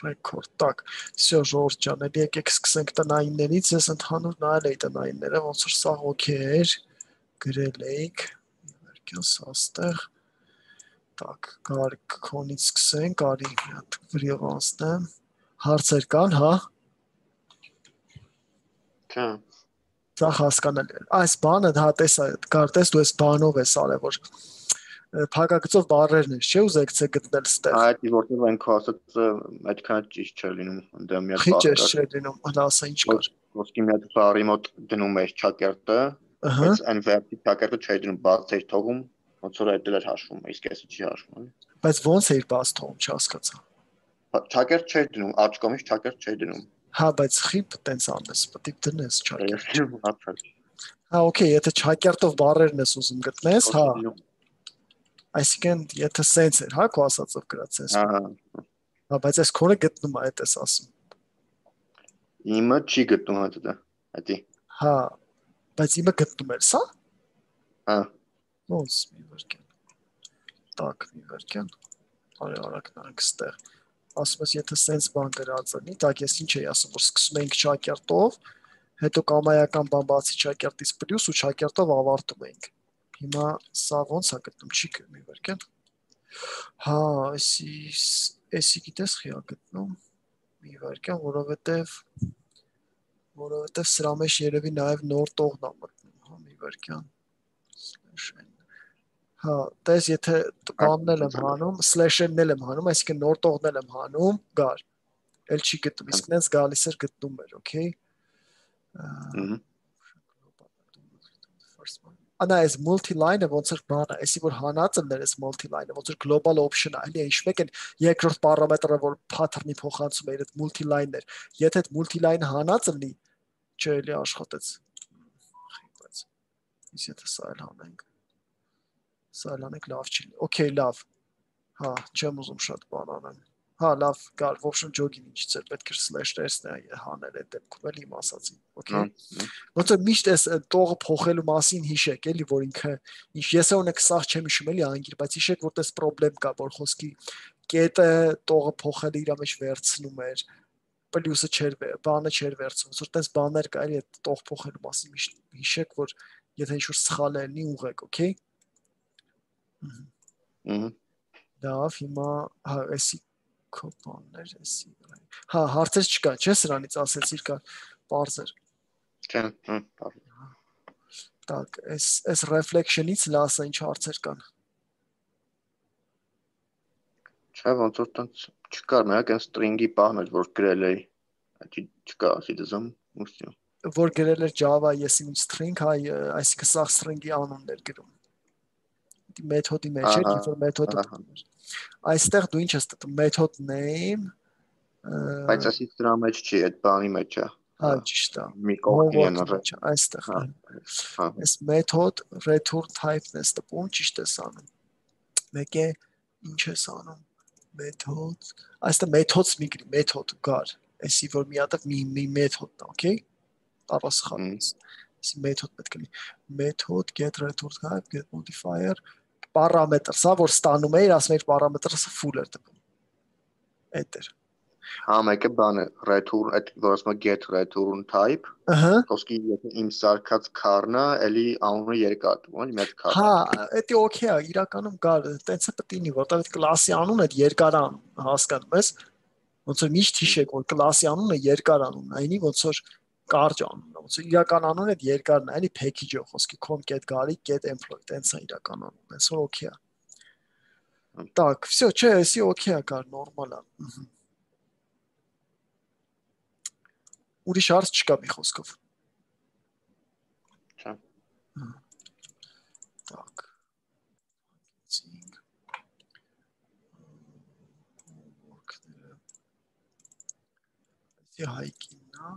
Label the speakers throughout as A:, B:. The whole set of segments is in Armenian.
A: Record, так, всё, Ժորժ ջան, եկեք սկսենք տնայիններից, ես ընդհանուր նայել էի տնայինները, ոնց որ սա օքեյ էր, գրել էիք, վերքյան սաստեղ, так, գարի քոնից սկսենք, արի մի հատ վրիով անցնեմ, հարցեր կան, հա?
B: Չէ։
A: Սա հասկանալի է, այս բանը, հա, տեսա, կարտես դու այս բանով ես արել, որ փակագծով բառերն ես, չէ՞ ուզեկցե գտնել ստեղ։
B: Այդ որտեղ այն քո ասած այդքան ճիշտ չէ լինում, դա մի հատ
A: Քիչ
B: բառ
A: է չէ լինում, հլասա ինչ կար։
B: Ոսկի մի հատ բառի մոտ դնում ես ճակերտը, բայց այն վերջի ճակերտը չէ դնում, բաց է թողում, ոնց որ այդ էլ հաշվում է, իսկ էսը չի հաշվում։
A: Բայց ոնց է իր բաց թողում, չհասկացա։
B: Ճակերտ չէ դնում, աջ կողմից ճակերտ չէ դնում։
A: Հա, բայց խիփ տենց անես, պետք է դնես ճակերտ։
B: Ապա։
A: Հա, օքեյ, եթե ճակերտով բառերն ես ուզում գտնես, հա։ Այսինքն, եթե սենց էր, հա, քո ասածով գրած ես։
B: Հա։
A: Հա, բայց այս քոնը գտնում է, այդ էս ասում։
B: Իմը չի գտնում դա, այդի։
A: Հա, բայց իմը գտնում էր, սա։
B: Հա։
A: Ոնց մի վարքան։ Так, մի վարքան։ Արի արագ նայենք ստեղ։ Ասում ես, եթե սենց բան գրած լինի, так ես ինչ էի ասում, որ սկսում էինք ճակերտով, հետո կամայական բան բացի ճակերտից պլյուս ու ճակերտով ավարտում էինք։ Հիմա սա ոնց է գտնում, չի մի վարքան։ Հա, էսի գիտես խի է գտնում։ Մի վարքան, որովհետև սրա մեջ երևի նաև նոր տողն է մտնում, հա, մի վարքան։ Հա, տես եթե բանն էլ եմ հանում, slash-ն էլ եմ հանում, այսինքն նոր տողն էլ եմ հանում, գար։ Էլ չի գտնում, իսկ նենց գալիս էր գտնում էր, օքեյ։ Անա այս multi-line-ը ոնց որ բանը, այսի որ հանածն էր այս multi-line-ը, ոնց որ global option-ը, էլի ինչ-մեկ են երկրորդ պարամետրը, որ pattern-ի փոխանցում է, այդ multi-line-ն էր։ Եթե այդ multi-line-ը հանած լինի, չէ, էլի աշխատեց։ Բայց իսկ եթե սա էլ հանենք, սա էլ անենք լավ չի։ Okay, լավ։ Հա, չեմ ուզում շատ բան անեմ։ Հա, լավ, գար, в общем, ջոգին ինչից էր պետք է slash-ն հանել այդ դեպքում էլի իմ ասացին։ Okay։ Ոնց որ միշտ այս տողը փոխելու մասին հիշեք, էլի, որ ինքը ինչ ես ունեք սաղ չեմ հիշում էլի անգիր, բայց հիշեք, որ դες պրոբլեմ կա, որ խոսքի կետը տողը փոխել իր մեջ վերցնում էր, պլյուսը չէր, բանը չէր վերցնում, որ դες բաներ կա, էլի այդ տող փոխելու մասին միշտ հիշեք, որ եթե ինչ-որ սխալ է լինի, ուղեք, okay։ Լավ, հիմա հա, էսի կոպաններ, էսի։ Հա, հարցեր չկան, չէ՞ սրանից ասեցիր կա բարձր։
B: Չէ,
A: Так, այս reflection-ից լասա ինչ հարցեր կան։
B: Չէ, ոնց որ տենց չկար, մենակ այն string-ի բանը, որ գրել էի, այդ չկա, ասի դզում, ուսի։
A: Որ գրել էր Java, ես ինչ string, հայ, այսինքն սա string-ի անունն էր գրում։ Մեթոդի մեջ էր, երբ որ մեթոդը այստեղ դու ինչ ես դնում, method name,
B: բայց ասի դրա մեջ չի, այդ բանի մեջ է։
A: Հա, ճիշտ է։
B: Մի կողքին են
A: այստեղ։ Այս method return type-ն է տպում, ճիշտ ես անում։ Մեկ է ինչ ես անում, method, այստեղ methods միգրի, method գար, այսի որ մի հատ մի մեթոդն է, okay։ Ապասխանես։ Այսի մեթոդ պետք է լինի։ Method get return type, get modifier, պարամետր, սա որ ստանում էիր, ասում էիր պարամետրը full էր տպում։ Այդ էր։
B: Հա, մեկը բանը return, այդ որ ասում է get return type, խոսքի եթե իմ սարքած քառնա, էլի անունը երկար տվում, էլի մի հատ քառ։
A: Հա, դա օքեյ է, իրականում գար, տենց է պետք լինի, որտեղ այդ կլասի անունը երկար անուն, հասկանում ես։ Ոնց որ միշտ հիշեք, որ կլասի անունը երկար անունն է, այնի ոնց որ կարճ անունն է, ոնց որ իրական անունը այդ երկարն է, էլի package-ով խոսքի com.get employee, տենց է իրական անունը, այնց որ օքեյ է։ Так, всё, չէ, էսի օքեյ է, գար, նորմալ է։ Ուրիշ հարց չկա մի խոսքով։
B: Չէ։
A: Так. Այսի հայկինն է։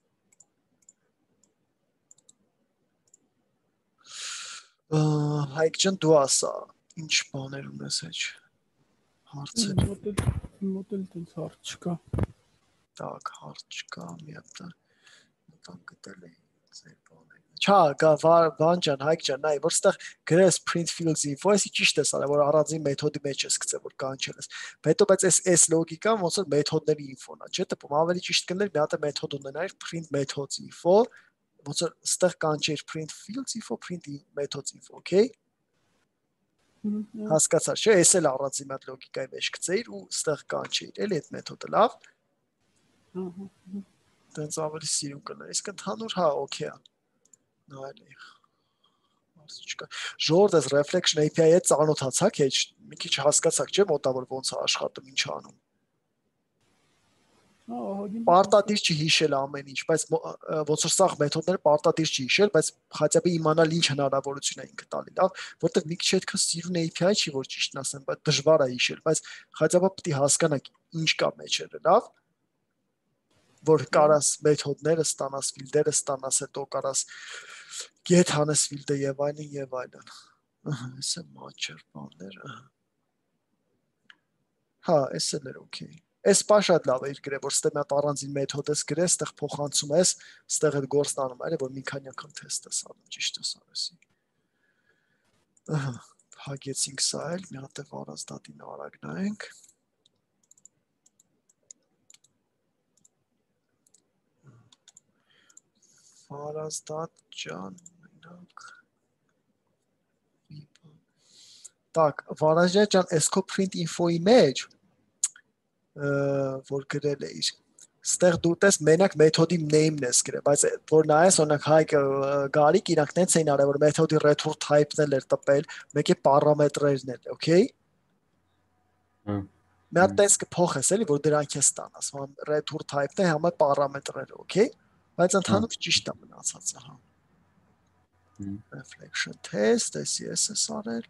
A: Հայկ ջան, դու ասա, ինչ բաներ ունես էջ հարցեր։
C: Մոդել տենց հարց չկա։
A: Так, հարց չկա, մի հատ տան գտել էի ձեր բաներ մեջ։ Չա, բան ջան, հայք ջան, նայ, որ ստեղ գրես print fields info, էսի ճիշտ է սարը, որ առանձին մեթոդի մեջ ես գցել, որ կանչել ես։ Հետո բայց այս լոգիկան ոնց որ մեթոդների ինֆոն է, չէ՞, տպում ավելի ճիշտ կներ մի հատ մեթոդ ունենայր print methods info, ոնց որ ստեղ կանչեր print fields info, print methods info, okay։ Հասկացա, չէ՞, էս էլ առանձին մի հատ լոգիկայի մեջ գցեիր ու ստեղ կանչեիր, էլի այդ մեթոդը լավ։ Դենց ավելի սիրուն կներ, իսկ ընդհանուր հա, okay է։ Նայելի։ Չկա։ Ժողովուրդ այս reflection API-ը ծանոթացաք, հեչ մի քիչ հասկացաք, չէ՞, մոտավոր ոնց է աշխատում, ինչ է անում։ Պարտադիր չի հիշել ամեն ինչ, բայց ոնց որ սա մեթոդները պարտադիր չի հիշել, բայց հատկապես իմանալ ինչ հնարավորություն է ինքը տալի, լավ, որտեղ մի քիչ այդքան սիրուն API չի, որ ճիշտն ասեմ, բայց դժվար է հիշել, բայց հատկապես պետք է հասկանաք ինչ կա մեջերը, լավ, որ կարաս մեթոդները ստանաս, ֆիլդերը ստանաս, հետո կարաս get հանես ֆիլդը եւ այլն եւ այլն։ Ահա, էս է matcher բաներ, ահա։ Հա, էս էլ էր okay։ Այս պաշատ լավ է իր գրե, որ ստե մի հատ առանձին մեթոդ ես գրես, ստեղ փոխանցում ես, ստեղ այդ գործն անում, այլ որ մի քանի անգամ թեստ ես անում, ճիշտ ես արեցի։ Ահա, հագեցինք սա էլ, մի հատ է վարազդատին արագ նայենք։ Վարազդատ ջան, մենակ։ Так, վարազդատ ջան, այս քո print info-ի մեջ որ գրել էիր։ Ստեղ դու տես մենակ մեթոդի name-ն ես գրել, բայց որ նայես օրինակ Հայկ Գարիկ իրանք տենց էին արել, որ մեթոդի return type-ն էլ էր տպել, մեկի պարամետրերն էլ, okay։ Մի հատ տես կփոխես էլի, որ դրանք ես ստանաս, return type-ն է համը պարամետրերը, okay։ Բայց ընդհանուր ճիշտ է մնացածը, հա։ Reflection test, ես ես արել։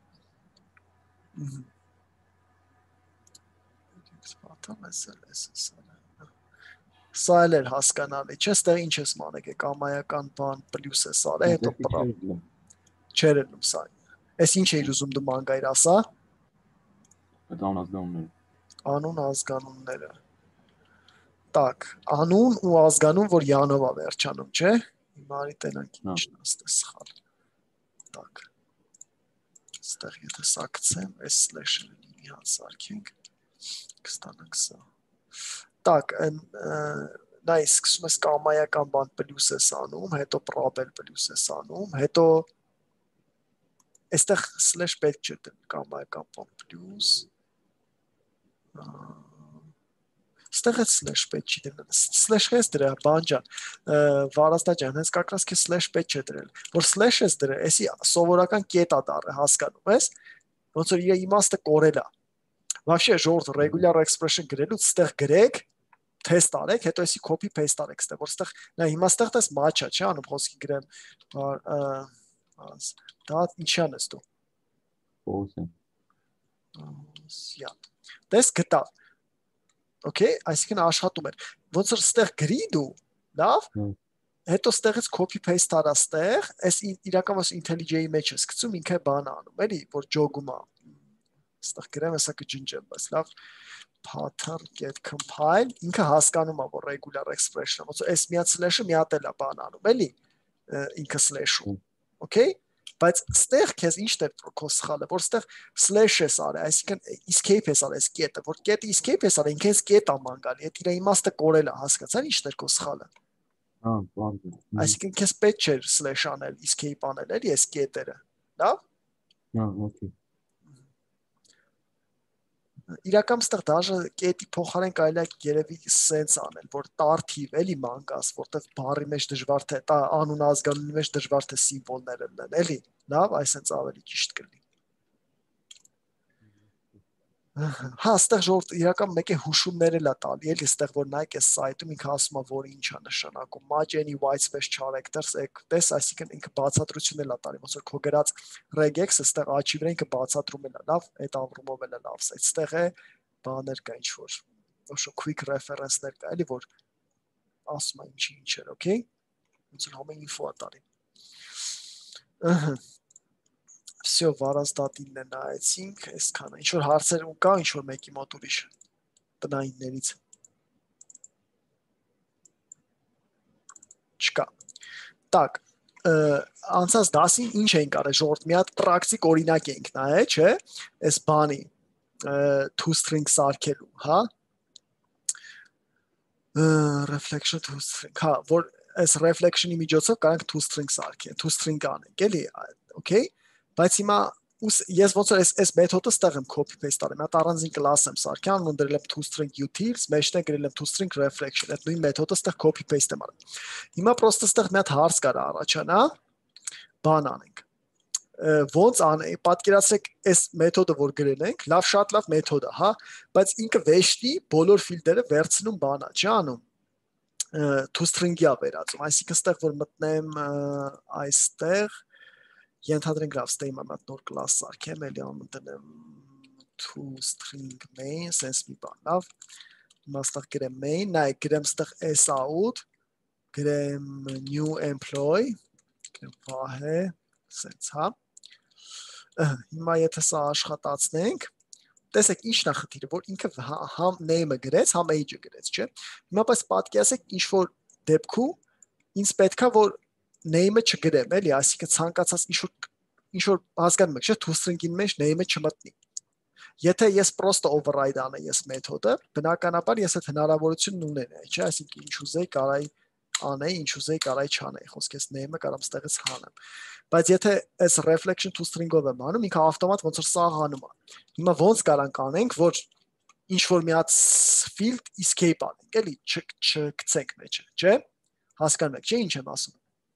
A: Սա էլ էր հասկանալի, չէ՞, ստեղ ինչ ես մանեք, կամայական բան պլյուս ես արել, հետո պրամ։ Չէր ելնում սա։ Էս ինչ էիր ուզում դու մանգայր ասա։
D: Այդ անազգանունները։
A: Անուն ազգանունները։ Так, անուն ու ազգանուն, որ յանով է վերջանում, չէ՞։ Հիմա արի տենանք ինչն է ստե սխալ։ Так։ Ստեղ եթե սա գցեմ, այս slash-ը մի հատ սարքենք, կստանանք սա։ Так, նայ սկսում ես կամայական բան պլյուս ես անում, հետո պրոբել պլյուս ես անում, հետո այստեղ slash պետք չէ դնել կամայական բան պլյուս Ստեղ է slash պետք չի դնել, slash ես դրա բան ջան, վարաստա ջան, հենց կակրաս քեզ slash պետք չէ դրել, որ slash ես դրել, էսի սովորական կետ է դառը, հասկանում ես, ոնց որ իր իմաստը կորել է։ Вообще ժողովուրդ regular expression գրելուց ստեղ գրեք, test արեք, հետո էսի copy paste արեք ստեղ, որ ստեղ նա հիմա ստեղ դες match-ա, չէ՞ անում խոսքի գրեմ, դա ինչան ես դու։
D: False։
A: Սյա։ Դες գտա։ Okay, այսինքն աշխատում էր։ Ոնց որ ստեղ գրի դու, լավ։ Հետո ստեղից copy paste արա ստեղ, այս իրականում IntelliJ-ի մեջ ես գցում, ինքը բան անում, էլի, որ ջոգում է։ Ստեղ գրեմ, հեսա կջնջեմ, բայց լավ pattern get compile, ինքը հասկանում է, որ regular expression-ը, ոնց որ այս մի հատ slash-ը մի հատ էլ է բան անում, էլի, ինքը slash-ում, okay, բայց ստեղ քեզ ինչն է քո սխալը, որ ստեղ slash ես արել, այսինքն escape ես արել, այս կետը, որ կետը escape ես արել, ինքը այս կետ է ման գալի, այդ իր իմաստը կորել է, հասկացա՞ր ինչն է քո սխալը։
D: Բան։
A: Այսինքն քեզ պետք չէ slash անել, escape անել, էլի, այս կետերը, լավ։
D: Okay։
A: Իրականում ստեղ դաժե կետի փոխարեն կարելի է երևի sense անել, որ տարթիվ էլի մանգաս, որտեղ բառի մեջ դժվար թե անուն ազգանունի մեջ դժվար թե սիմվոլներ լինեն, էլի, լավ, այսպես ավելի ճիշտ կլինի։ Հա, ստեղ ժողովուրդ իրական մեկ է հուշումներ էլ է տալի, էլի, ստեղ որ նայեք այս սայթում ինքը ասում է, որ ինչ է նշանակում, match any white space characters, տես, այսինքն ինքը բացատրություն էլ է տալի, ոնց որ քո գրած regex-ը ստեղ աչի վրա ինքը բացատրում էլ է, լավ, այդ ամռումով էլ է լավ, այստեղ է բաներ կա ինչ որ, ոչ quick reference-ներ կա, էլի, որ ասում է ինչ էր, okay, ոնց որ ամեն info է տալի։ Ահա Всё, վարազդատինն է նայեցինք, այսքանը։ Ինչ որ հարցեր ու կա, ինչ որ մեկի մոտ ուրիշ տնայիններից։ Չկա։ Так, անցած դասին ինչ ենք արել ժողովուրդ մի հատ պրակտիկ օրինակ ենք նայել, չէ, այս բանի toString սարքելու, հա reflection toString, հա, որ այս reflection-ի միջոցով կարող toString սարքել, toString անենք, էլի, okay, բայց հիմա ես ոնց որ այս մեթոդը ստեղ եմ copy paste արել, մի հատ առանձին class եմ սարքել, անուն դրել եմ toString utils, մեջտեղ գրել եմ toString reflection, այդ նույն մեթոդը ստեղ copy paste եմ արել։ Հիմա պրոստը ստեղ մի հատ հարց կար առաջանա, բան անենք։ Ոնց անենք, պատկերացրեք այս մեթոդը որ գրել ենք, լավ շատ լավ մեթոդ է, հա, բայց ինքը վեշտի բոլոր ֆիլդերը վերցնում բանա, չի անում։ toString-ի է վերածում, այսինքն ստեղ որ մտնեմ այստեղ ենթադրենք լավ ստեյմ եմ այդ նոր class սարքեմ, էլի անուն դնեմ toString main, sense մի բան, լավ։ Հիմա ստեղ գրեմ main, նայ գրեմ ստեղ sout, գրեմ new employee, գրեմ վահե, sense, հա։ Հիմա եթե սա աշխատացնենք, տեսեք ինչն է խնդիրը, որ ինքը համ name-ը գրեց, համ age-ը գրեց, չէ։ Հիմա պես պատկերացեք ինչ որ դեպքում ինձ պետքա որ name-ը չգրեմ, էլի, այսինքն ցանկացած ինչ որ հասկանում եք, չէ, toString-ի մեջ name-ը չմտնի։ Եթե ես պրոստը override անեի այս մեթոդը, բնականաբար ես այդ հնարավորությունն ունենայի, չէ, այսինքն ինչ ուզեի կարայի անեի, ինչ ուզեի կարայի չանեի, խոսք ես name-ը կարամ ստեղից հանեմ։ Բայց եթե այս reflection toString-ով եմ անում, ինքը ավտոմատ ոնց որ սաղ անում է։ Հիմա ոնց կարանք անենք, որ ինչ որ մի հատ field escape անենք, էլի, չգցենք մեջը, չէ։ Հասկանում եք, չէ, ինչ եմ ասում։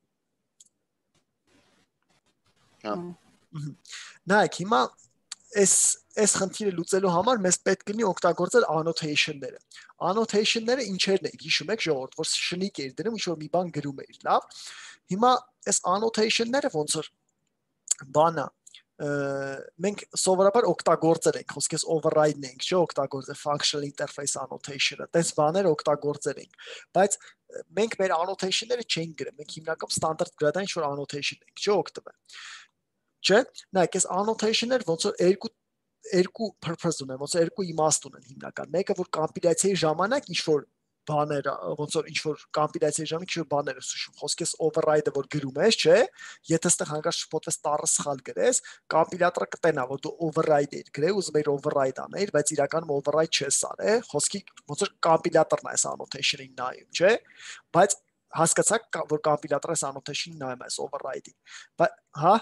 A: Նայեք, հիմա այս խնդիրը լուծելու համար մեզ պետք լինի օգտագործել annotation-ները։ Annotation-ները ինչերն են, հիշում եք ժողովուրդ, որ շնիկ էր դնում, ինչ որ մի բան գրում էր, լավ։ Հիմա այս annotation-ները ոնց որ բանա մենք սովորաբար օգտագործել ենք, խոսքես override-ն ենք, չէ, օգտագործել functional interface annotation-ը, տես բաներ օգտագործել ենք, բայց մենք մեր annotation-ները չենք գրել, մենք հիմնականում ստանդարտ գրադային ինչ որ annotation ենք, չէ, օգտվել։ Չէ, նայեք, այս annotation-ները ոնց որ երկու purpose ունեն, ոնց որ երկու իմաստ ունեն հիմնական։ Մեկը որ կոմպիլյացիայի ժամանակ ինչ որ բաներ, ոնց որ ինչ որ կոմպիլյացիայի ժամանակ ինչ որ բաներ ես հիշում, խոսքես override-ը որ գրում ես, չէ, եթե ստեղ հանկարծ շփոթվես տառը սխալ գրես, կոմպիլյատորը կտենա, որ դու override-եր գրել, ուզում ես override անել, բայց իրականում override չես արել, խոսքի ոնց որ կոմպիլյատորն է այս annotation-ին նայում, չէ, բայց հասկացաք, որ կոմպիլյատորը այս annotation-ին նայում է այս override-ին։ Բայց հա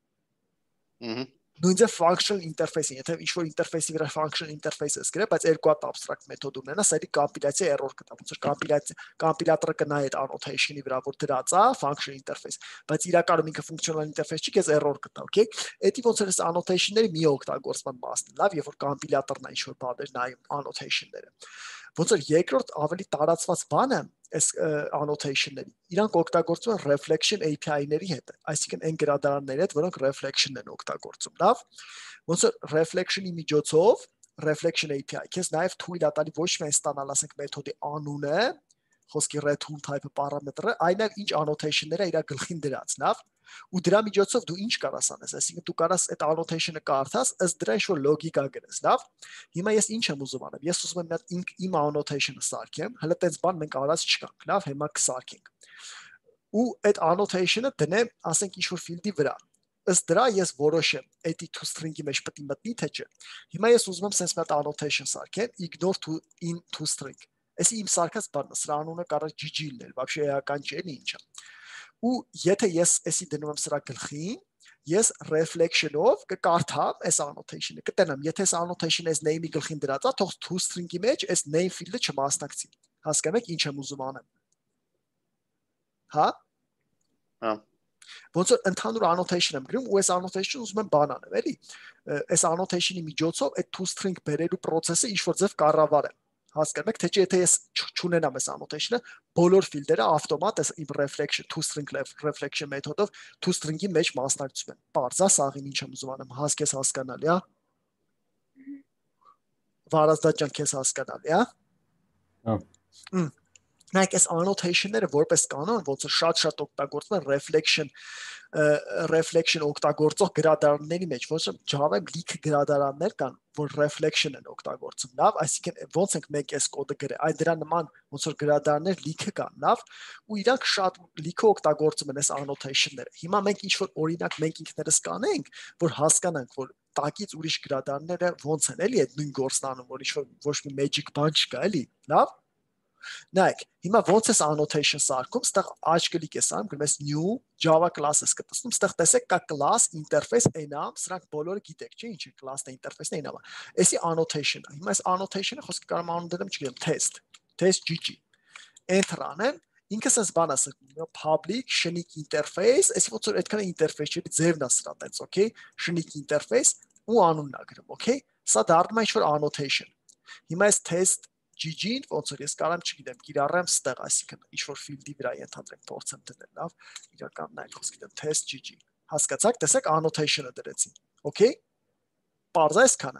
A: նույնիսկ functional interface-ին, եթե ինչ-որ interface-ի վրա functional interface ես գրել, բայց երկու հատ abstract մեթոդ ունենա, սա կոմպիլյացիա error կտա, ոնց որ կոմպիլյատորը կնայի այդ annotation-ի վրա, որ դրած է functional interface, բայց իրականում ինքը functional interface չի, քեզ error կտա, okay։ Էդի ոնց որ այս annotation-ների մի օգտագործման մասն է, լավ, երբ որ կոմպիլյատորն է ինչ-որ բաներ նայում annotation-ները։ Ոնց որ երկրորդ ավելի տարածված բանը այս annotation-ների, իրանք օգտագործում են reflection API-ների հետ, այսինքն այն գրադարանների հետ, որոնք reflection են օգտագործում, լավ։ Ոնց որ reflection-ի միջոցով reflection API, քեզ նաև թույլ է տալի ոչ միայն ստանալ, ասենք, մեթոդի անունը, խոսքի return type-ը պարամետրը, այլ նաև ինչ annotation-ները իր գլխին դրած, լավ։ Ու դրա միջոցով դու ինչ կարաս անես, այսինքն դու կարաս այդ annotation-ը կարդաս, ըստ դրա ինչ որ լոգիկա գրես, լավ։ Հիմա ես ինչ եմ ուզում անել։ Ես ուզում եմ իմ annotation-ը սարքեմ, հələ տենց բան մենք արած չկանք, լավ, հիմա կսարքենք։ Ու այդ annotation-ը դնեմ, ասենք ինչ որ field-ի վրա։ Ըստ դրա ես որոշեմ, էդի toString-ի մեջ պետք է մտնի թե չէ։ Հիմա ես ուզում եմ sense մի հատ annotation սարքեմ, ignore to in toString։ Այսի իմ սարքած բանն է, սրա անունը կարող GG լինել, вообще էական չէ, ինչ է։ Ու եթե ես էսի դնում եմ սրա գլխին, ես reflection-ով կկարդամ այս annotation-ը, կտենամ, եթե այս annotation-ը այս name-ի գլխին դրած է, թող toString-ի մեջ այս name field-ը չմասնակցի։ Հասկանում եք ինչ եմ ուզում անեմ։ Հա։
B: Հա։
A: Ոնց որ ընդհանուր annotation եմ գրում ու այս annotation-ը ուզում եմ բան անեմ, էլի։ Այս annotation-ի միջոցով այդ toString բերելու process-ը ինչ որ ձև կառավարեմ։ Հասկանում եք, թե չէ եթե ես չունենամ այս annotation-ը, բոլոր ֆիլդերը ավտոմատ այս իմ reflection toString reflection մեթոդով toString-ի մեջ մասնակցում են։ Բարձա սաղին ինչ եմ ուզում անեմ, հասկես հասկանալի, հա։ Վարազդա ջան, քեզ հասկանալի, հա։
D: Հա։
A: Նայեք այս annotation-ները որպես կանոն ոնց որ շատ օգտագործվում են reflection օգտագործող գրադարանների մեջ, ոչ թե Java լիքը գրադարաններ կան, որ reflection են օգտագործում, լավ, այսինքն ոնց ենք մենք այս կոդը գրել, այ դրա նման ոնց որ գրադարաններ լիքը կան, լավ, ու իրանք շատ լիքը օգտագործում են այս annotation-ները։ Հիմա մենք ինչ որ օրինակ մենք ինքներս կանենք, որ հասկանանք, որ տակից ուրիշ գրադարանները ոնց են, էլի այդ նույն գործն անում, որ ինչ որ ոչ մի magic բան չկա, էլի, լավ։ Նայեք, հիմա ոնց է annotation սարքում, ստեղ աջ կլիկ ես անում, գրում ես new Java class-ը կտեսնում, ստեղ տեսեք կա class interface enum, սրանք բոլորը գիտեք, չէ՞, ինչ է class-ը interface-ը enum-ը։ Էսի annotation-ը, հիմա այս annotation-ը խոսքը կարող եմ անում դեմ, չգիտեմ, test GG։ Enter անեմ, ինքը sense բան ասա, public շնիկ interface, այսի ոնց որ այդքան interface չէ, ձևն է սրա տենց, okay, շնիկ interface ու անունն է գրում, okay։ Սա դառնում է ինչ-որ annotation։ Հիմա այս test GG-ին ոնց որ ես կարամ չգիտեմ, կիրառեմ ստեղ, այսինքն ինչ-որ field-ի վրա ենթադրենք փորձեմ դնել, լավ, իրական նայեք, խոսք գիտեմ test GG։ Հասկացաք, տեսեք annotation-ը դրեցին, okay։ Պարզ է այսքանը։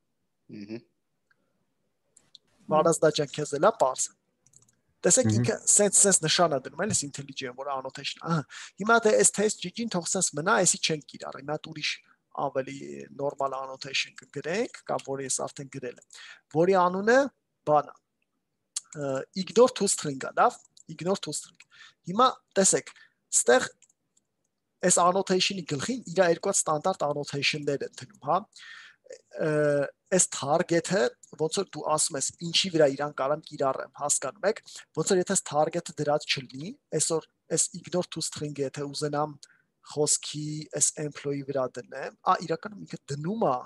A: Մարզդաճան քեզ էլա պարզ։ Տեսեք ինքը sense նշան է դնում, էլի intelligent, որ annotation, ահա։ Հիմա դե այս test GG-ին թող sense մնա, այսի չենք կիրառի, մի հատ ուրիշ ավելի normal annotation կգրենք, կամ որի ես արդեն գրել եմ, որի անունը բանա ignore to string-ը, լավ, ignore to string։ Հիմա տեսեք, ստեղ այս annotation-ի գլխին իր երկու ստանդարտ annotation-ներ են դնում, հա։ Այս target-ը ոնց որ դու ասում ես ինչի վրա իրան կարամ կիրառեմ, հասկանում եք, ոնց որ եթե target-ը դրած չլինի, այսօր այս ignore to string-ը եթե ուզենամ խոսքի այս employee վրա դնեմ, իրականում ինքը դնում է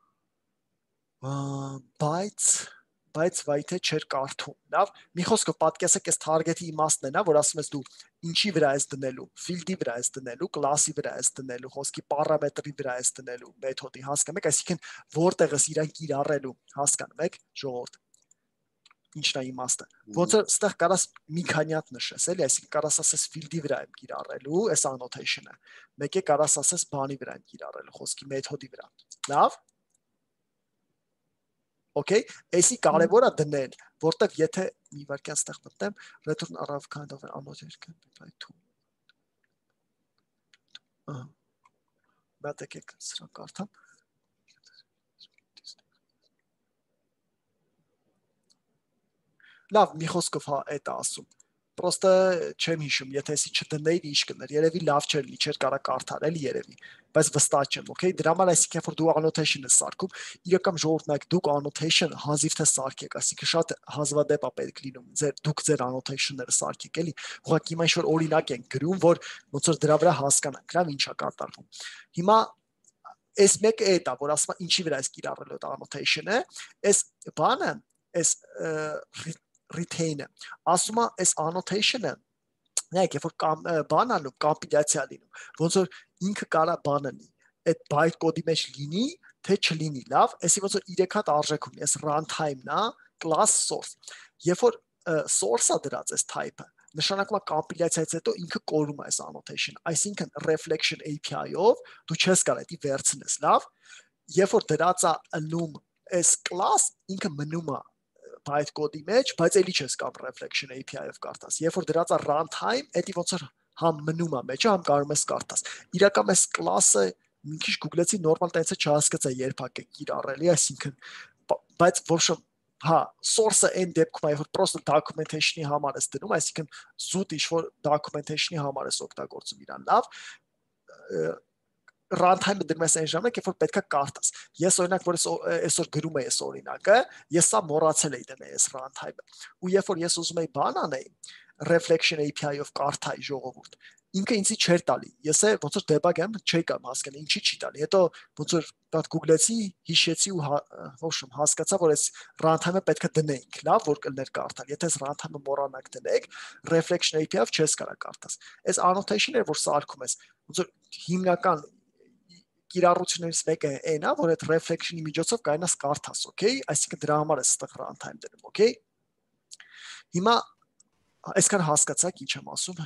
A: բայց վայթե չէր կարդում, լավ, մի խոսքով պատկերացեք այս target-ի իմաստն է նա, որ ասում ես դու ինչի վրա ես դնելու, field-ի վրա ես դնելու, class-ի վրա ես դնելու, խոսքի պարամետրի վրա ես դնելու, մեթոդի, հասկանում եք, այսինքն որտեղ ես իրան կիրառելու, հասկանում եք, ժողովուրդ, ինչն է իմաստը, ոնց որ ստեղ կարաս մի քանի հատ նշես, էլի, այսինքն կարաս ասես field-ի վրա եմ կիրառելու, այս annotation-ը, մեկ է կարաս ասես բանի վրա եմ կիրառելու, խոսքի մեթոդի վրա, լավ։ Okay, էսի կարևոր է դնել, որտեղ եթե մի վարքյան ստեղ մտնեմ, return arrow kind of an annotation can be applied to. Բացեք եք սրա կարդամ։ Լավ, մի խոսքով հա այդ է ասում։ Պրոստը չեմ հիշում, եթե էսի չդնեիր ինչ կներ, երևի լավ չէր լի, չէր կարա կարդալ, էլի երևի, բայց վստահ չեմ, okay, դրա համար այսինքն որ դու annotation-ը սարքում, իրական ժողովուրդ դուք annotation հազիվ թե սարքեք, այսինքն շատ հազվադեպ է պետք լինում, դուք ձեր annotation-ները սարքեք, էլի, ուղղակի հիմա ինչ-որ օրինակ ենք գրում, որ ոնց որ դրա վրա հասկանանք, լավ ինչ է կատարվում։ Հիմա այս մեկը է դա, որ ասում է ինչի վրա է կիրառելու այդ annotation-ը, այս բանը, այս retain-ը, ասում է այս annotation-ը, նայեք, երբ որ բան անում, կոմպիլյացիա լինում, ոնց որ ինքը կարա բան անի, այդ byte կոդի մեջ լինի, թե չլինի, լավ, այսի ոնց որ 3 հատ արժեք ունի, այս runtime-ն է, class source, երբ որ source-ը դրած այս type-ը, նշանակում է կոմպիլյացիայից հետո ինքը կորում է այս annotation, այսինքն reflection API-ով դու չես կարող դա վերցնես, լավ, երբ որ դրած է անում այս class, ինքը մնում է byte կոդի մեջ, բայց էլի չես կարող reflection API-ով կարդաս։ Երբ որ դրած է runtime, էդի ոնց որ համ մնում է մեջը, համ կարող ես կարդաս։ Իրական այս class-ը մի քիչ գուգլեցի նորմալ տենց է չհասկացա երբ է կիրառելի, այսինքն բայց ոչ հա source-ը այն դեպքում է, որ просто documentation-ի համար ես դնում, այսինքն զուտ ինչ-որ documentation-ի համար ես օգտագործում իրան, լավ runtime-ը դրում ես այն ժամանակ, երբ որ պետքա կարդաս։ Ես օրինակ, որ այսօր գրում եմ այս օրինակը, ես սա մոռացել էի դնել այս runtime-ը։ Ու երբ որ ես ուզում եի բան անեի, reflection API-ով կարդայի ժողովուրդ, ինքը ինձի չէր տալի։ Ես ոնց որ debug եմ, չէի կամ հասկանալ, ինչի չի տալի։ Հետո ոնց որ դա գուգլեցի, հիշեցի ու ոչմ հասկացա, որ այս runtime-ը պետքա դնենք, լավ, որ կլներ կարդալ։ Եթե այս runtime-ը մոռանաք դնեք, reflection API-ով չես կարող կարդաս։ Այս annotation-ը որ սարքում ես, ոնց որ հիմնական կիրառություններից մեկը այն է, որ այդ reflection-ի միջոցով կարողանաս կարդաս, okay, այսինքն դրա համար է ստեղ runtime դնում, okay։ Հիմա այսքան հասկացաք ինչ եմ ասում։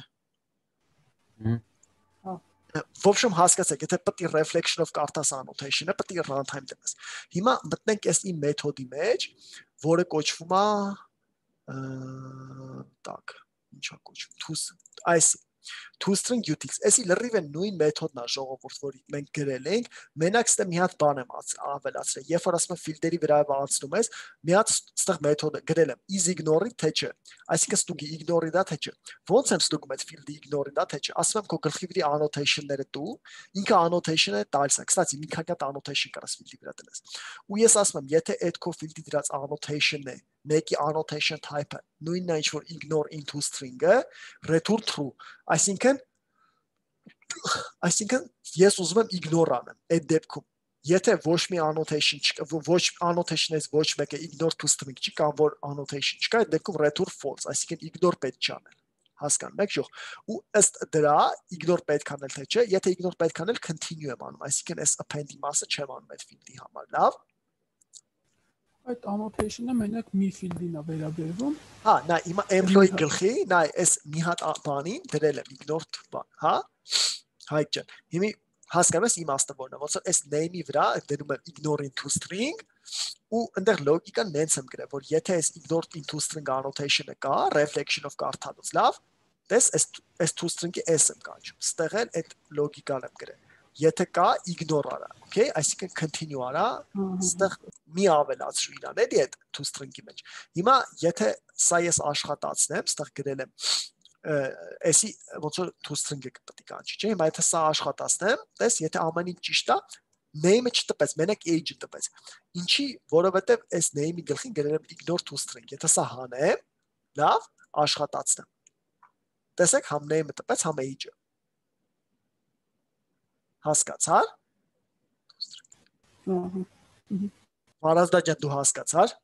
A: В общем հասկացեք, եթե պետք է reflection-ով կարդաս annotation-ը, պետք է runtime դնես։ Հիմա մտնենք այս իմ մեթոդի մեջ, որը կոչվում է Так, ինչա կոչվում, այս toString utils, էսի լրիվ են նույն մեթոդն է ժողովուրդ, որ մենք գրել ենք, մենակ ստե մի հատ բան եմ ավելացրել, երբ որ ասում եմ ֆիլդերի վրա անցնում ես, մի հատ ստեղ մեթոդ գրել եմ is ignore-ի թե չէ, այսինքն ստուգի ignore-ի դա թե չէ, ոնց եմ ստուգում այդ ֆիլդի ignore-ի դա թե չէ, ասում եմ քո գլխի վրա annotation-ները դու, ինքը annotation-ը տալիս է, կստացի մի քանի հատ annotation կարաս ֆիլդի վրա դնես, ու ես ասում եմ, եթե այդ քո ֆիլդի դրած annotation-ն է, մեկի annotation type-ը, նույնն է ինչ որ ignore into string-ը, return true, այսինքն ես ուզում եմ ignore անեմ այդ դեպքում եթե ոչ մի annotation չկա ոչ annotation-ից ոչ մեկը ignore to string չի կամ որ annotation չկա այդ դեպքում return false այսինքն ignore պետք չի անել հասկանում եք ճոխ ու ըստ դրա ignore պետք անել թե չէ եթե ignore պետք անել continue եմ անում այսինքն այս append-ի մասը չեմ անում այդ field-ի համար լավ
C: Այդ annotation-ը մենակ մի field-ին է վերաբերվում։
A: Հա, նա հիմա employee գլխի, նա այս մի հատ բանին դրել եմ ignored բան, հա? Հայք ջան։ Հիմա հասկանում ես իմաստը որն է, ոնց որ այս name-ի վրա դնում եմ ignore into string ու այնտեղ լոգիկան նենց եմ գրել, որ եթե այս ignored into string annotation-ը կա, reflection-ով կարդալուց լավ, դες այս to string-ի s եմ կանչում։ Ստեղ էլ այդ լոգիկան եմ գրել։ Եթե կա ignore արա, okay, այսինքն continue արա, ստեղ մի ավելացրու իրան, էլի այդ to string-ի մեջ։ Հիմա եթե սա ես աշխատացնեմ, ստեղ գրել եմ էսի ոնց որ to string-ը պետք է կանչի, չէ՞։ Հիմա եթե սա աշխատացնեմ, տես, եթե ամեն ինչ ճիշտ է, name-ը չտպեց, մենակ age-ը տպեց։ Ինչի, որովհետև այս name-ի գլխին գրել եմ ignore to string։ Եթե սա հանեմ, լավ, աշխատացնեմ։ Տեսեք, համ name-ը տպեց, համ age-ը։ Հասկացար։ Մարազդաջան դու հասկացար։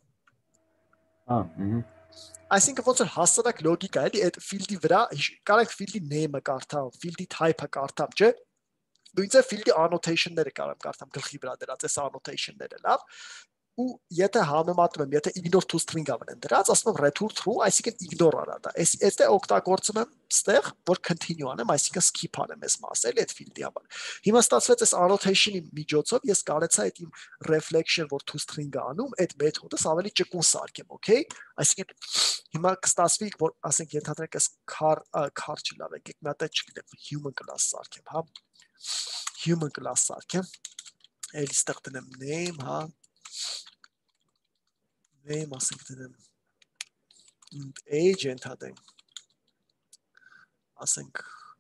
A: Այսինքն ոնց որ հասարակ լոգիկա էլի այդ field-ի վրա կարանք field-ի name-ը կարդամ, field-ի type-ը կարդամ, չէ՞։ Դու ինձ field-ի annotation-ները կարամ կարդամ գլխի վրա դրած այս annotation-ները, լավ։ Ու եթե համեմատում եմ, եթե ignore to string ավեն դրած, ասում եմ return true, այսինքն ignore արա դա։ Այստեղ օգտագործում եմ ստեղ, որ continue անեմ, այսինքն skip անեմ այս մասը, էլի այդ field-ի համար։ Հիմա ստացվեց այս annotation-ի միջոցով ես կարեցա այդ իմ reflection, որ to string-ը անում, այդ մեթոդս ավելի ճկուն սարքեմ, okay։ Այսինքն հիմա կստացվի, որ ասենք ենթադրենք այս car չլավ եկեք, մի հատ չգիտեմ, human class սարքեմ, հա։ Human class սարքեմ։ Էլի ստեղ դնեմ name, հա։ Name ասենք դնեմ age ենթադրենք ասենք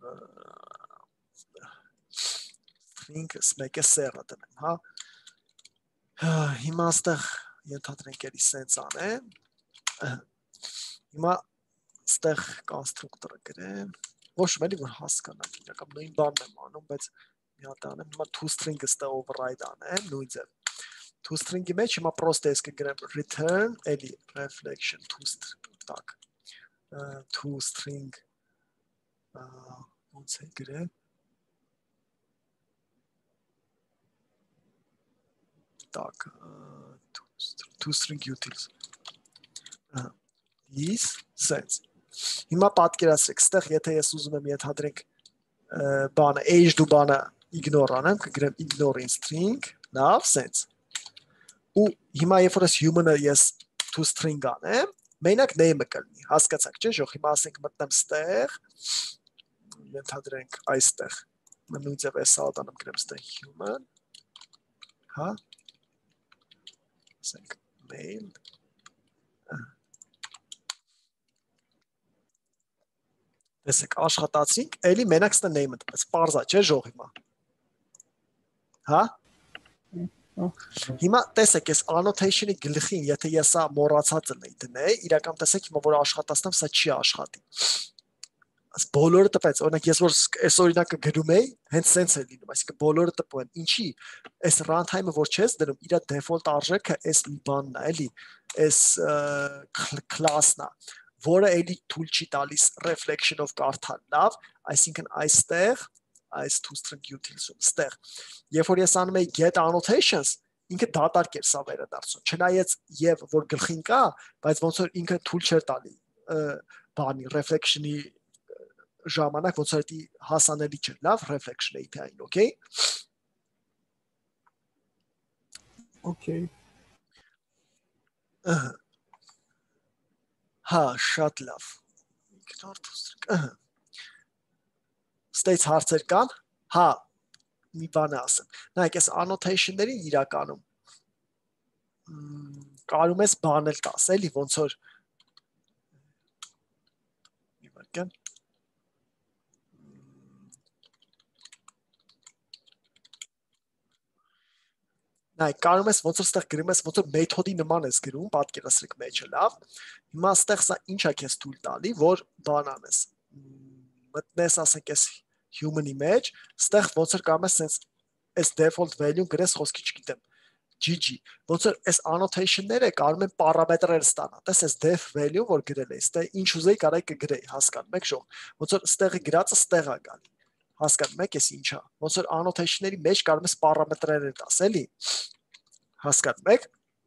A: string-ս մեկը սերը դնեմ, հա։ Հիմա այստեղ ենթադրենք էլի sense անեմ։ Հիմա այստեղ constructor-ը գրեմ։ Ոչ մենի որ հասկանամ, իրական նույն բանն եմ անում, բայց մի հատ անեմ, հիմա to string-ը ստեղ override անեմ, նույն ձև։ To string-ի մեջ հիմա prost ես կգրեմ return էլի reflection to string так to string ոնց է գրել так to string utils is sense հիմա պատկերացրեք ստեղ եթե ես ուզում եմ ենթադրենք բանը age դու բանը ignore անեմ կգրեմ ignore in string լավ sense ու հիմա երբ որ ես human-ը ես to string անեմ, մենակ name-ը կլինի, հասկացաք, չէ՞, ժող, հիմա ասենք մտնեմ ստեղ, ենթադրենք այստեղ, նույն ձև այս սալատանում գրեմ ստեղ human, հա, ասենք mail, տեսեք, աշխատացինք, էլի մենակ ստեղ name-ը տպեց, պարզա, չէ՞, ժող հիմա, հա, Հիմա տեսեք, ես annotation-ի գլխին, եթե ես սա մոռացած եմ դնեի, իրական տեսեք հիմա որ աշխատացնեմ, սա չի աշխատի։ Այս բոլորը տպեց, օրինակ ես որ այս օրինակը գրում էի, հենց sense է լինում, այսինքն բոլորը տպում են։ Ինչի՞։ Այս runtime-ը որ չես դնում, իր default արժեքը այս մի բանն է, էլի, այս class-ն է, որը էլի tool չի տալիս reflection-ով կարդալ, լավ, այսինքն այստեղ այս to string utils-ում ստեղ երբ որ ես անում եի get annotations ինքը դատարկ էր սա վերադարձում չնայած եւ որ գլխին կա բայց ոնց որ ինքը tool չէր տալի բանի reflection-ի ժամանակ ոնց որ դա հասանելի չէր լավ reflection API-ին okay
C: Okay
A: Հա, շատ լավ։ Ignore toString։ Ստեյց հարցեր կան։ Հա, մի բան ասեմ։ Նայեք, այս annotation-ներին իրականում կարում ես բանել տաս, էլի ոնց որ իվարկեն նայ կարում ես ոնց որ ստեղ գրում ես ոնց որ մեթոդի նման ես գրում, պատկերացրեք մեջը, լավ։ Հիմա ստեղ սա ինչ է քեզ թույլ տալի, որ բան անես։ Մտնես, ասենք, այս human-ի մեջ, ստեղ ոնց որ կարող ես sense այս default value գրես խոսքի չգիտեմ GG, ոնց որ այս annotation-ները կարող են պարամետրեր ստանալ։ Տես այս def value որ գրել ես, դե ինչ ուզեի կարայի կգրեի, հասկանում եք շո։ Ոնց որ ստեղի գրածը ստեղ է գալի։ Հասկանում եք, էս ինչա։ Ոնց որ annotation-ների մեջ կարող ես պարամետրեր տաս, էլի։ Հասկանում եք։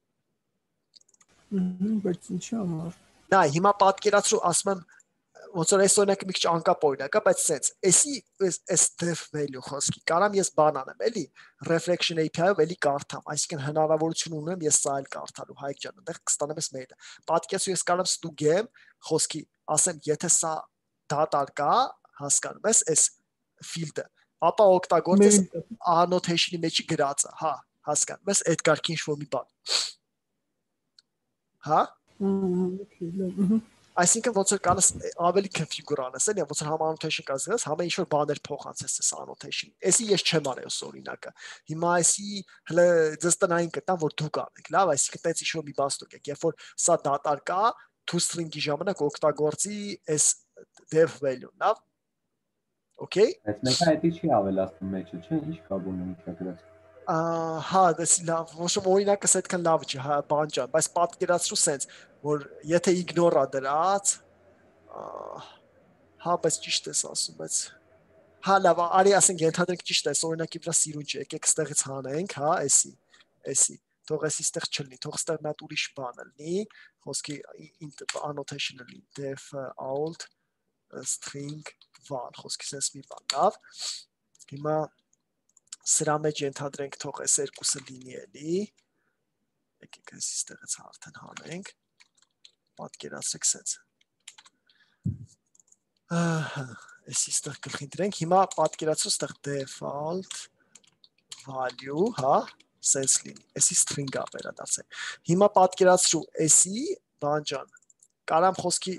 C: Բայց ինչի համար։
A: Նա հիմա պատկերացրու, ասում եմ, ոնց որ այս օրինակը մի քիչ անկապ օրինակ է, բայց sense, էսի այս def value խոսքի կարամ ես բան անեմ, էլի, reflection API-ով էլի կարդամ, այսինքն հնարավորություն ունեմ ես սա էլ կարդալու, Հայկ ջան, այնտեղ կստանամ ես mail-ը։ Պատկերացրու ես կարամ ստուգեմ խոսքի, ասեմ, եթե սա դատար կա, հասկանում ես, այս field-ը, ապա օգտագործես annotation-ի մեջի գրածը, հա, հասկանում ես, այդ կարգի ինչ-որ մի բան։ Հա։ Այսինքն ոնց որ կանես ավելի configure անես, էլի ոնց որ համ annotation կազմես, համ ինչ որ բաներ փոխանցես այս annotation։ Էսի ես չեմ արել այս օրինակը։ Հիմա էսի հələ ձեզ տնային կտամ, որ դուք անեք, լավ, այսինքն տենց ինչ որ մի բան ստուգեք, երբ որ սա դատար կա, toString-ի ժամանակ օգտագործի այս def value, լավ։ Okay։
D: Բայց մեկը այդ չի ավելացնում մեջը, չէ՞, ինչ կապ ունի ինտեգրած։
A: Հա, դες լավ, ոչ օրինակս այդքան լավ չի, հա, բան ջան, բայց պատկերացրու sense, որ եթե ignore-ա դրած, հա, բայց ճիշտ ես ասում, բայց հա, լավ, արի ասենք ենթադրենք ճիշտ է, օրինակի վրա սիրուն չի, եկեք ստեղից հանենք, հա, էսի, թող էսի ստեղ չլինի, թող ստեղ մի հատ ուրիշ բան լինի, խոսքի annotation-ը լինի, def alt string var, խոսքի sense մի բան, լավ։ Հիմա սրա մեջ ենթադրենք թող այս երկուսը լինի էլի։ Եկեք այս ստեղից արդեն հանենք։ Պատկերացրեք sense։ Էսի ստեղ գլխին դրենք։ Հիմա պատկերացրու ստեղ default value, հա, sense լինի։ Էսի string-ա վերադարձել։ Հիմա պատկերացրու էսի, բան ջան, կարամ խոսքի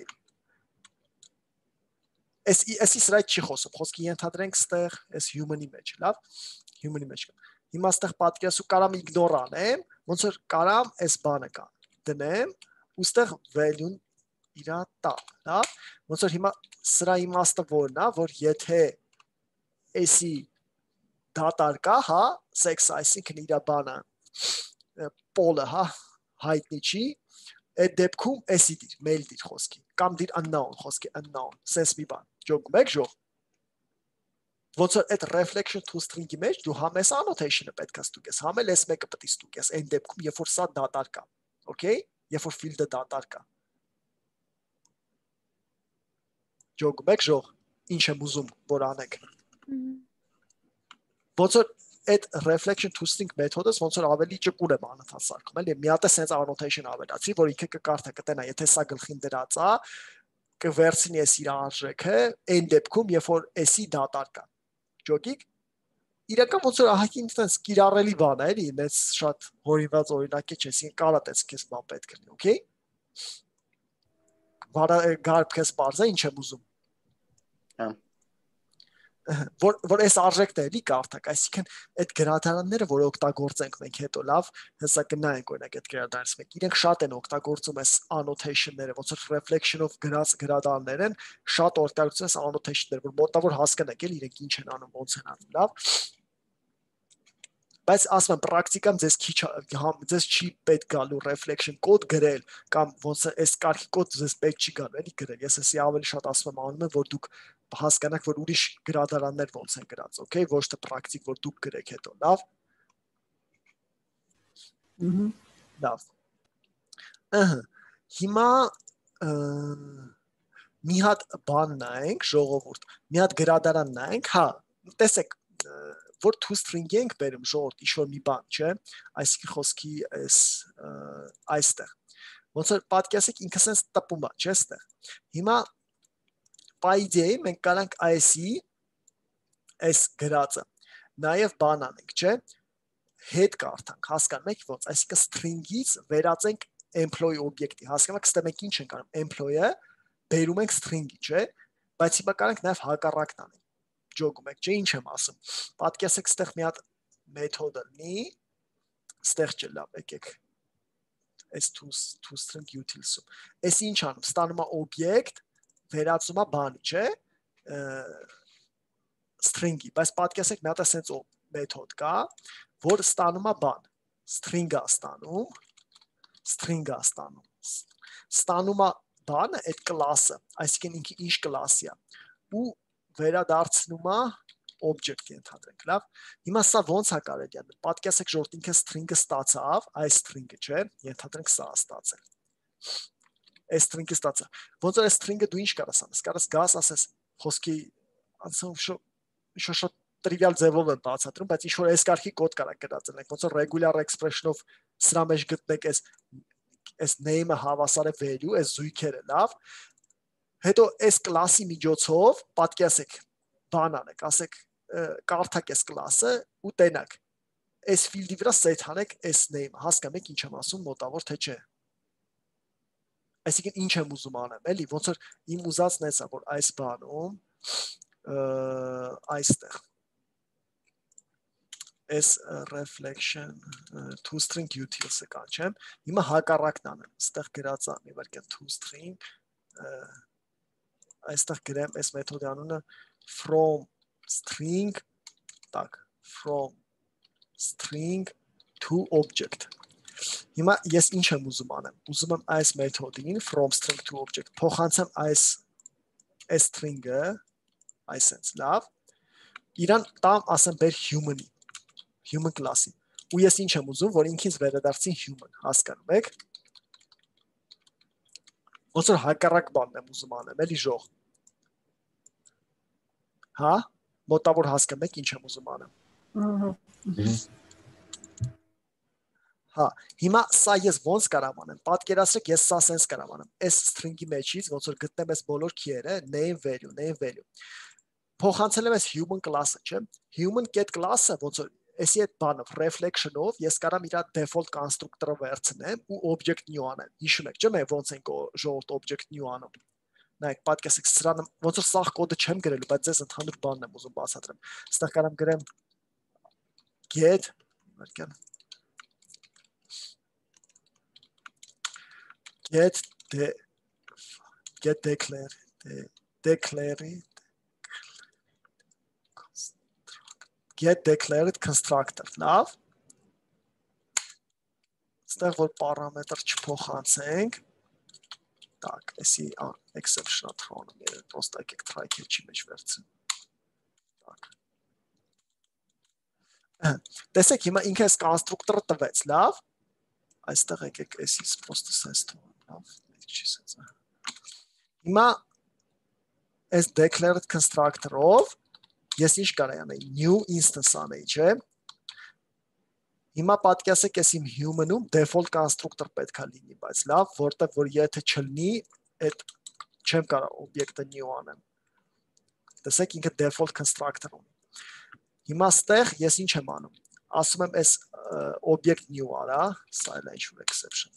A: էսի սրա չի խոսում, խոսքի ենթադրենք ստեղ այս human-ի մեջ, լավ, human-ի մեջ։ Հիմա ստեղ պատկերացու կարամ ignore անեմ, ոնց որ կարամ այս բանը կա, դնեմ, ու ստեղ value-ն իրա տամ, լավ, ոնց որ հիմա սրա իմաստը որն է, որ եթե էսի դատար կա, հա, sex, այսինքն իրա բանը, պոլը, հա, հայտնի չի, այդ դեպքում էսի դիր, mail դիր խոսքի, կամ դիր unknown, խոսքի unknown, sense մի բան, ջոգում եք ժող, ոնց որ այդ reflection toString-ի մեջ դու համ ես annotation-ը պետք է ստուգես, համ էլ ես մեկը պետք է ստուգես, այն դեպքում, երբ որ սա դատար կա, okay, երբ որ field-ը դատար կա, ջոգում եք ժող, ինչ եմ ուզում, որ անեք, ոնց որ այդ reflection toString մեթոդս ոնց որ ավելի ճկուն եմ անընդհատ սարքում, էլի մի հատ է sense annotation ավելացրի, որ ինքը կկարդա կտենա, եթե սա գլխին դրած է, կվերցնի էս իր արժեքը, այն դեպքում, երբ որ էսի դատար կա։ Ջոգիկ։ Իրական ոնց որ ահագին ինձ կիրառելի բան է, էլի, մեծ շատ հորինված օրինակ է, չէ՞, կարա տես քեզ բան պետք լինի, okay։ Վարա գարբ քեզ բարձա, ինչ եմ ուզում։
B: Հա։
A: Որ այս արժեքն է էլի կարդակ, այսինքն այդ գրադարանները, որ օգտագործենք մենք հետո լավ, հեսա կնայենք օրինակ այդ գրադարանից մեկ, իրենք շատ են օգտագործում այս annotation-ները, ոնց որ reflection-ով գրած գրադարաններ են, շատ օգտագործում այս annotation-ները, որ մոտավոր հասկանաք էլ իրենք ինչ են անում, ոնց են անում, լավ։ Բայց ասում եմ պրակտիկան ձեզ չի պետք գալու reflection կոդ գրել կամ ոնց այս կարգի կոդ ձեզ պետք չի գալու էլի գրել։ Ես էսի ավելի շատ ասում եմ անում եմ, որ դուք հասկանաք, որ ուրիշ գրադարաններ ոնց են գրած, okay, ոչ թե պրակտիկ, որ դուք գրեք հետո, լավ։ Լավ։ Հիմա մի հատ բան նայենք, ժողովուրդ, մի հատ գրադարան նայենք, հա, տեսեք որ toString-ի ենք բերում ժողովուրդ ինչ-որ մի բան, չէ, այսինքն խոսքի այստեղ, Ոնց որ պատկերացեք ինքը sense տպում է, չէ՞ ստեղ։ Հիմա by day մենք կարանք IC այս գրածը նաև բան անենք, չէ՞։ Հետ կարդանք, հասկանում եք ոնց, այսինքն string-ից վերածենք employee օբյեկտի։ Հասկանում եք, ստե մենք ինչ ենք անում, employee-ը բերում ենք string-ի, չէ՞։ Բայց հիմա կարանք նաև հակառակն անենք։ Ջոգում եք, չէ՞, ինչ եմ ասում։ Պատկերացեք, ստեղ մի հատ մեթոդ լինի, ստեղ չէ, լավ, եկեք այս toString utils-ում։ Այս ինչ անում, ստանում է օբյեկտ, վերածում է բանի, չէ՞, string-ի, բայց պատկերացեք մի հատ sense մեթոդ կա, որ ստանում է բան, string-ը ստանում է բանը այդ կլասը, այսինքն ինքը ինչ կլասի է, ու վերադարձնում է object ենթադրենք, լավ։ Հիմա սա ոնց է կարելի անել։ Պատկերացեք, որ ինքը string-ը ստացավ, այս string-ը, չէ՞, ենթադրենք սա է ստացել։ Այս string-ը ստացա։ Ոնց որ այս string-ը դու ինչ կարաս անես։ Կարաս գաս ասես խոսքի անցում շոտ trivial ձևով է բացատրում, բայց ինչ որ այս կարգի կոդ կարա գրածել ենք, ոնց որ regular expression-ով սրա մեջ գտնեք այս name-ը հավասար է value, այս զույգերը, լավ։ Հետո այս կլասի միջոցով պատկերացեք, բան անեք, ասեք կարդակ այս կլասը ու տենակ։ Այս field-ի վրա set անեք այս name-ը, հասկանում եք ինչ եմ ասում, մոտավոր թե չէ։ Այսինքն ինչ եմ ուզում անեմ, էլի, ոնց որ իմ ուզածն էսա, որ այս բանում այստեղ այս reflection toString utils-ը կանչեմ, հիմա հակառակն անեմ, այստեղ գրած է, մի վարքյան toString, այստեղ գրեմ այս մեթոդի անունը from string to object։ Հիմա ես ինչ եմ ուզում անեմ, ուզում եմ այս մեթոդին from string to object փոխանցեմ այս string-ը, այսենց, լավ, իրան տամ ասեմ բեր human class-ի, ու ես ինչ եմ ուզում, որ ինքինց վերադարձի human, հասկանում եք։ Ոնց որ հակառակ բանն եմ ուզում անեմ, էլի ժող։ Հա, մոտավոր հասկանում եք ինչ եմ ուզում անեմ։ Հա, հիմա սա ես ոնց կարամ անեմ, պատկերացրեք ես սա sense կարամ անեմ, այս string-ի մեջից ոնց որ գտնեմ այս բոլոր key-երը, name value, փոխանցել եմ այս human class-ը, չէ՞, human get class-ը ոնց որ էսի այդ բանով reflection-ով ես կարամ իր default constructor-ը վերցնեմ ու object new անեմ։ Հիշում եք, չէ՞ մենք ոնց ենք ժողովուրդ object new անում։ Նայեք, պատկերացեք, սրան ոնց որ սաղ կոդը չեմ գրելու, բայց ձեզ ընդհանուր բանն եմ ուզում բացատրեմ։ Այստեղ կարամ գրեմ get declared constructor, լավ։ Այստեղ որ պարամետր չփոխանցենք, так, էսի exception-ը թրոնում է, պրոստը եկեք try catch-ի մեջ վերցնեմ։ Так։ Տեսեք, հիմա ինքը այս կոնստրուկտորը տվեց, լավ։ Այստեղ եկեք էսից պրոստը sense թողեմ, լավ, չի sense։ Հիմա այս declared constructor-ով ես ինչ կարայի անեի, new instance անեի, չէ։ Հիմա պատկերացեք ես իմ human-ում default constructor պետք է լինի, բայց լավ, որտեղ որ եթե չլինի, այդ չեմ կարող օբյեկտը new անեմ։ Տեսեք ինքը default constructor ունի։ Հիմա ստեղ ես ինչ եմ անում։ Ասում եմ այս object new արա, սա էլ ինչ-որ exception։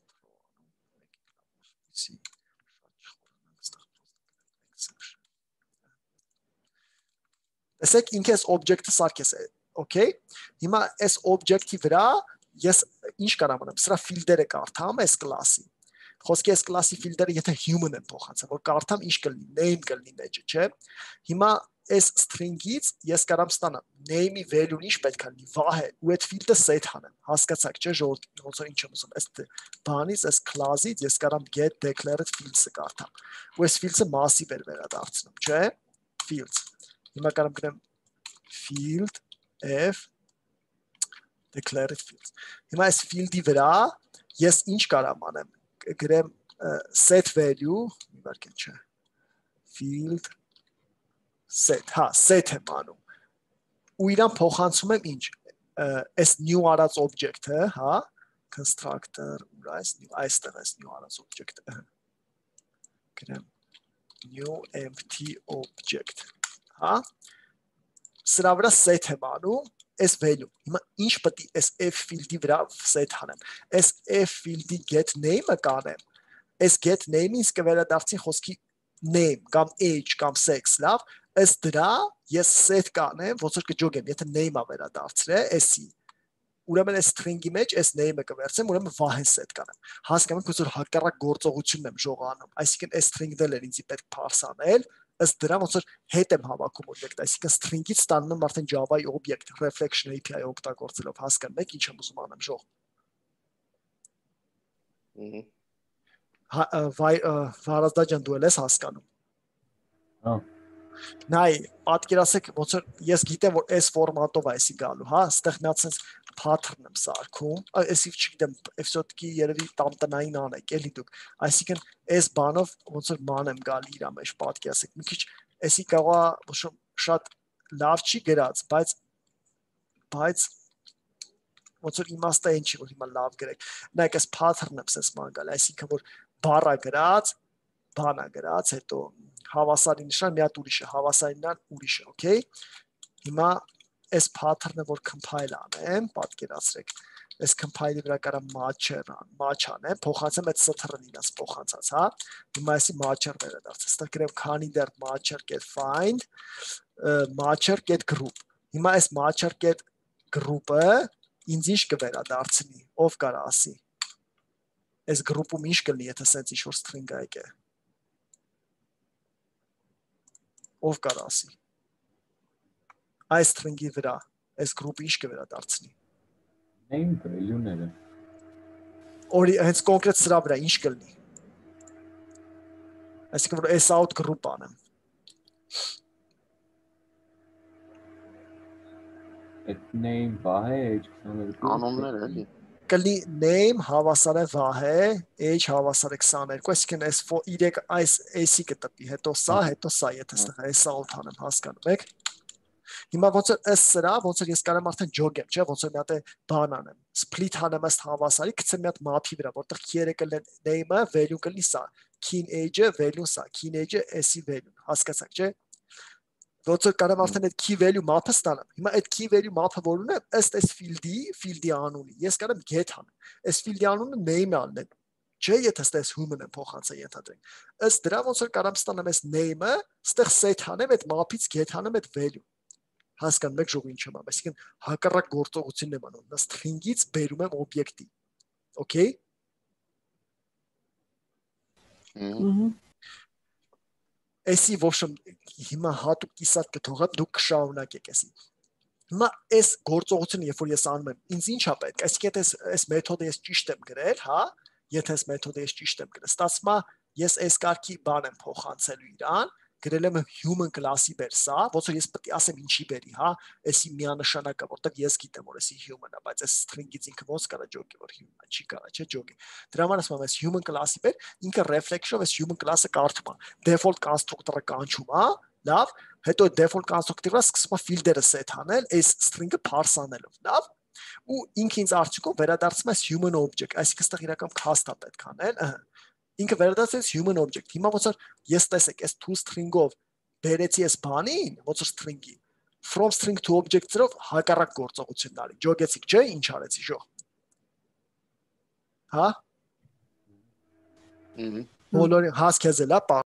A: Տեսեք ինքը այս object-ը սարքես է, okay։ Հիմա այս object-ի վրա ես ինչ կարամ անեմ, սրա field-երը կարդամ այս class-ի։ Խոսքի այս class-ի field-երը եթե human են փոխանցել, որ կարդամ ինչ կլինի, name կլինի մեջը, չէ։ Հիմա այս string-ից ես կարամ ստանամ name-ի value-ն ինչ պետք է լինի, վահ է, ու այդ field-ը set հանեմ։ Հասկացաք, չէ, ոնց որ ինչ եմ ուզում, այս բանից, այս class-ից ես կարամ get declared fields-ը կարդամ։ Ու այս fields-ը massive էր վերադարձնում, չէ, fields։ Հիմա կարամ գրեմ field f declared fields։ Հիմա այս field-ի վրա ես ինչ կարամ անեմ, գրեմ set value, մի վարքեն չէ, field set, հա, set եմ անում։ Ու իրան փոխանցում եմ ինչ, այս new արած object-ը, հա, constructor rise new այստեղ է new arrays object-ը գրեմ new empty object հա սրա վրա set եմ անում այս value հիմա ինչ պետք է այս f field-ի վրա set անեմ այս f field-ի get name-ը կանեմ այս get name-ին ինձ կվերադարձի խոսքի name կամ age կամ sex լավ ըստ դրա ես set կանեմ ոնց որ կջոգեմ եթե name-ը վերադարձրե էսի ուրեմն այս string-ի մեջ այս name-ը կվերցեմ ուրեմն վահեն set կանեմ հասկանում եք ոնց որ հակառակ գործողությունն եմ ժողանում այսինքն այս string-ը ինձ պետք parse անել ըստ դրա ոնց որ հետ եմ հավաքում օբյեկտ այսինքն string-ից ստանում եմ արդեն Java-ի օբյեկտ reflection API օգտագործելով հասկանում եք ինչ եմ ուզում անեմ ժող Վարազդա ջան դու ես հասկանում
D: Հա
A: նայ պատկերացեք ոնց որ ես գիտեմ որ այս ֆորմատով է էսի գալու հա այստեղ մի հատ sense pattern եմ սարքում էսի չգիտեմ էսոտքի երևի տամտնային անեք էլի դուք այսինքն այս բանով ոնց որ ման եմ գալի իր մեջ պատկերացեք մի քիչ էսի կարող է շատ լավ չի գրած բայց ոնց որ իմաստը այն չի որ հիմա լավ գրեք նայեք այս pattern-ը sense ման գալ այսինքն որ բառը գրած բանա գրած հետո հավասարի նշան մի հատ ուրիշ է հավասարինան ուրիշ է օքեյ հիմա այս pattern-ը որ compile անեմ պատկերացրեք այս compile-ի վրա կարա match անեմ փոխանցեմ այդ str-ն իրաց փոխանցած հա հիմա էսի matcher վերադարձ այստեղ գրեմ քանի դեռ matcher get find matcher get group հիմա այս matcher get group-ը ինձ ինչ կվերադարձնի ով կարա ասի այս group-ում ինչ կլինի եթե sense ինչ-որ string է եկե ով կարա ասի այս string-ի վրա այս group-ը ինչ կվերադարձնի
D: name value-ները
A: օրի հենց կոնկրետ սրա վրա ինչ կլինի այսինքն որ այս out group անեմ
D: այդ name վահե h22
B: անոններ էլի
A: կլինի name հավասար է վահե age հավասար է 22 այսինքն այս ac կտպի հետո սա եթե այստեղ այս out անեմ հասկանում եք հիմա ոնց որ ըստ սրա ոնց որ ես կարամ արդեն ջոգեմ չէ ոնց որ մի հատ է բան անեմ split անեմ ըստ հավասարի գցեմ մի հատ map-ի վրա որտեղ key-ը կլինի name-ը value կլինի սա key age-ը value սա key age-ը ac value հասկացաք չէ ոնց որ կարամ արդեն այդ key value map-ը ստանամ հիմա այդ key value map-ը որ ունեմ ըստ այս field-ի անունի ես կարամ get անեմ այս field-ի անունը name-ը անեմ չէ եթե ստես human-ը փոխանցը ենթադրենք ըստ դրա ոնց որ կարամ ստանամ այս name-ը ստեղ set անեմ այդ map-ից get անեմ այդ value հասկանում եք ժողովին չեմ ամ այսինքն հակառակ գործողությունն եմ անում նա string-ից բերում եմ օբյեկտի օքեյ էսի ոშմ հիմա հատուկ կիսատ կթողեմ դուք կշարունակեք էսի հիմա այս գործողությունը երբ որ ես անում եմ ինձ ի՞նչ է պետք այսինքն այս մեթոդը ես ճիշտ եմ գրել հա եթե այս մեթոդը ես ճիշտ եմ գրել ստացվում է ես այս կարգի բան եմ փոխանցելու իրան գրել եմ human class-ի բեր սա ոնց որ ես պետք է ասեմ ինչի բերի հա էսի միանշանակա որտեղ ես գիտեմ որ էսի human-ը բայց այս string-ից ինքը ոնց կարա ջոգի որ human-ը չի կարա չէ ջոգի դրա համար ասում եմ այս human class-ի բեր ինքը reflection-ով այս human class-ը կարդում է default constructor-ը կանչում է լավ հետո default constructor-ը սկսում է field-երը set անել այս string-ը parse անելով լավ ու ինքը ինձ արդյունքում վերադարձում է human object այսինքն ստեղ իրական cast-ը պետք անել ինքը վերադարձեց human object հիմա ոնց որ ես տեսեք այս to string-ով բերեցի այս բանին ոնց որ string-ի from string to object-երով հակառակ գործողությունն արի ջոգեցիք չէ ինչ արեցի ժող հա բոլորի հասկացել է